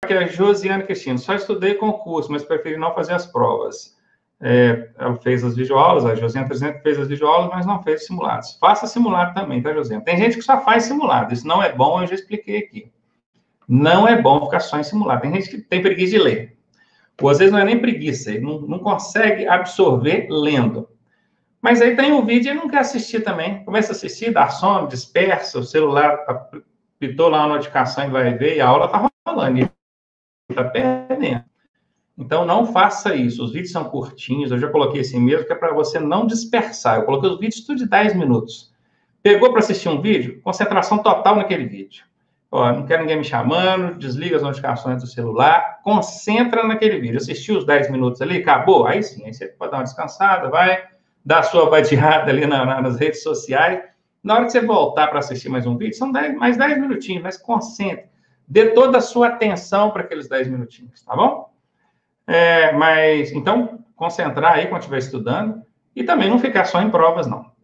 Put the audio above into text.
aqui a Josiane Cristina. Só estudei concurso, mas preferi não fazer as provas. Ela fez as videoaulas, a Josiane Cristina fez as videoaulas, mas não fez simulados. Faça simulado também, tá, Josiane? Tem gente que só faz simulado. Isso não é bom, eu já expliquei aqui. Não é bom ficar só em simulado. Tem gente que tem preguiça de ler. Ou às vezes não é nem preguiça, ele não consegue absorver lendo. Mas aí tem o vídeo e não quer assistir também. Começa a assistir, dá sono, dispersa, o celular apitou lá uma notificação e vai ver, e a aula está rolando, e está perdendo. Então, não faça isso. Os vídeos são curtinhos, eu já coloquei assim mesmo, que é para você não dispersar. Eu coloquei os vídeos tudo de 10 minutos. Pegou para assistir um vídeo? Concentração total naquele vídeo. Ó, não quero ninguém me chamando, desliga as notificações do celular, concentra naquele vídeo. Assistiu os 10 minutos ali, acabou? Aí sim, aí você pode dar uma descansada, vai dar a sua vadiada ali nas redes sociais. Na hora que você voltar para assistir mais um vídeo, são mais 10 minutinhos, mas concentre. Dê toda a sua atenção para aqueles 10 minutinhos, tá bom? Mas, então, concentrar aí quando estiver estudando e também não ficar só em provas, não.